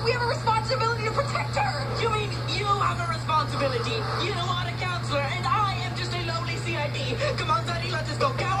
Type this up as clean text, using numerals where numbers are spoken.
We have a responsibility to protect her. You mean you have a responsibility? You are a counselor, and I am just a lowly CID. Come on, Daddy, let us go.